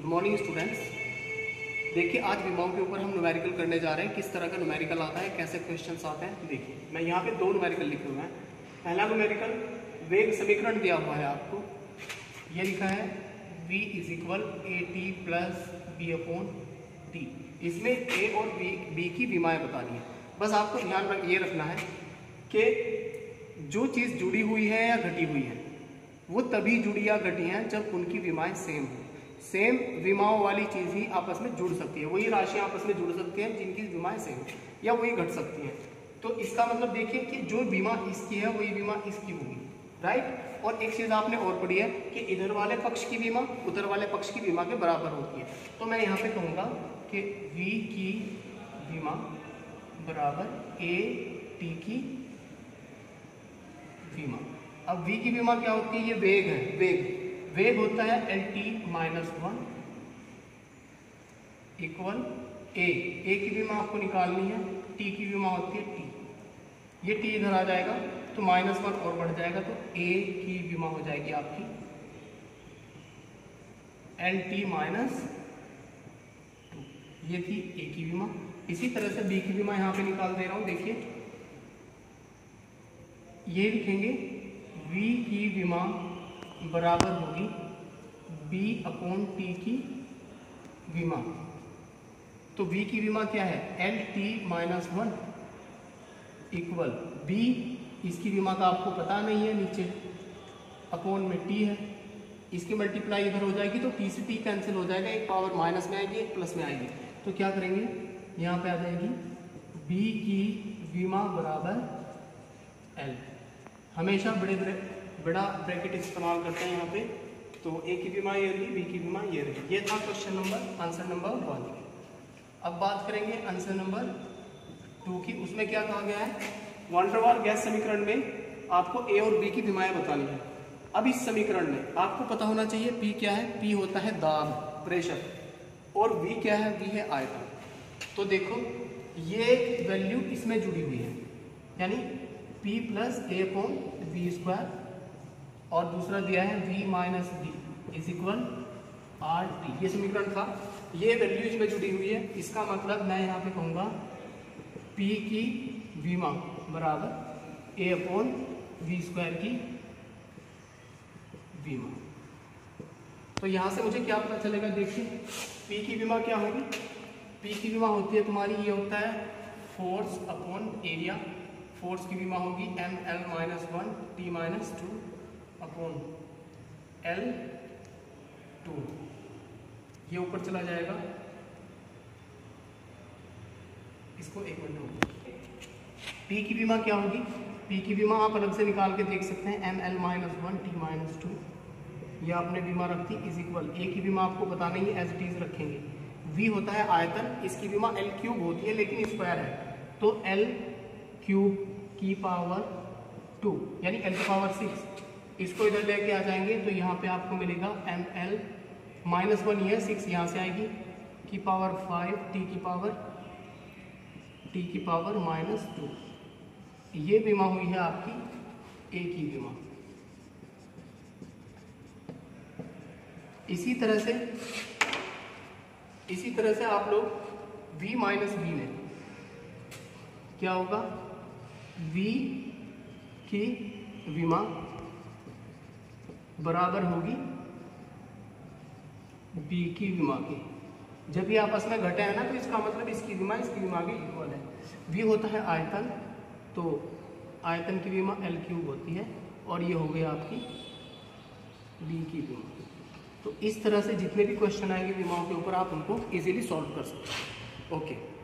Good morning students. देखिए आज विमाओं के ऊपर हम न्यूमेरिकल करने जा रहे हैं। किस तरह का न्यूमेरिकल आता है, कैसे क्वेश्चंस आते हैं, देखिए मैं यहाँ पे दो न्यूमेरिकल लिखे हुए हैं। पहला न्यूमेरिकल वेग समीकरण दिया हुआ है आपको, ये लिखा है v is equal A T plus B upon T. इसमें ए और बी की विमाएँ बतानी है। बस आपको ध्यान ये रखना है कि जो चीज़ जुड़ी हुई है या घटी हुई है वो तभी जुड़ी या घटी हैं जब उनकी विमाएँ सेम हो। सेम विमाओं वाली चीज़ ही आपस में जुड़ सकती है, वही राशियाँ आपस में जुड़ सकती हैं जिनकी विमाएँ सेम है, या वही घट सकती हैं। तो इसका मतलब देखिए कि जो विमा इसकी है वही विमा इसकी होगी, राइट। और एक चीज़ आपने और पढ़ी है कि इधर वाले पक्ष की विमा उधर वाले पक्ष की विमा के बराबर होती है। तो मैं यहाँ पे कहूँगा कि v की विमा बराबर ए टी की विमा। अब v की विमा क्या होती है, ये वेग है। वेग होता है L T minus one equal A की विमा आपको निकालनी है, टी की विमा होती है टी। ये टी इधर आ जाएगा तो माइनस वन और बढ़ जाएगा, तो ए की विमा हो जाएगी आपकी एल टी माइनस टू। ये थी ए की विमा। इसी तरह से बी की विमा यहाँ पे निकाल दे रहा हूँ। देखिए ये लिखेंगे v की विमा बराबर होगी b अपॉन टी की विमा। तो v की विमा क्या है, L T minus one equal b, इसकी विमा का आपको पता नहीं है, नीचे अपॉन में t है, इसकी मल्टीप्लाई इधर हो जाएगी तो t से t कैंसिल हो जाएगा, एक पावर माइनस में आएगी एक प्लस में आएगी। तो क्या करेंगे, यहाँ पे आ जाएगी b की विमा बराबर l। हमेशा बड़ा ब्रैकेट इस्तेमाल करते हैं यहाँ पे। तो ए की विमा ये रही, बी की विमा ये रही। ये था क्वेश्चन नंबर आंसर नंबर 1। अब बात करेंगे आंसर नंबर 2 की। उसमें क्या कहा गया है, वैन डर वाल गैस समीकरण में आपको ए और बी की विमाएं बतानी है। अब इस समीकरण में आपको पता होना चाहिए पी क्या है, पी होता है दाब, प्रेशर, और वी क्या है, वी है आयतन। तो देखो ये वैल्यू इसमें जुड़ी हुई है, यानी P plus A upon V square, और दूसरा दिया है v minus V is equal R T. ये समीकरण था, ये वैल्यू इसमें जुड़ी हुई है। इसका मतलब मैं यहाँ पे कहूँगा P की विमा बराबर ए अपॉन वी स्क्वायर की विमा। तो यहाँ से मुझे क्या पता चलेगा, देखिए P की विमा क्या होगी, P की विमा होती है तुम्हारी, ये होता है फोर्स अपॉन एरिया। फोर्स की विमा होगी M L minus one T minus two upon L two. ये ऊपर चला जाएगा, इसको एक मिनट होगा। पी की विमा क्या होगी, पी की विमा आप अलग से निकाल के देख सकते हैं, M L minus one T minus two. ये आपने विमा रखती इज इक्वल, ए की विमा आपको पता नहीं है, एज इट इज रखेंगे। वी होता है आयतन, इसकी विमा एल क्यूब होती है लेकिन स्क्वायर है, तो एल क्यूब की पावर 2 यानी एल की पावर 6। इसको इधर लेके आ जाएंगे तो यहाँ पे आपको मिलेगा एम एल माइनस वन, ये 6 यहाँ से आएगी, की पावर 5 टी की पावर माइनस 2। ये विमा हुई है आपकी ए की विमा। इसी तरह से आप लोग v माइनस वी में क्या होगा, v की विमा बराबर होगी b की विमा की। जब ये आपस में घटे हैं ना तो इसका मतलब इसकी विमा के इक्वल है। v होता है आयतन, तो आयतन की विमा l क्यूब होती है, और ये हो गई आपकी b की विमा। तो इस तरह से जितने भी क्वेश्चन आएंगे विमाओं के ऊपर आप उनको इजीली सॉल्व कर सकते हैं। ओके।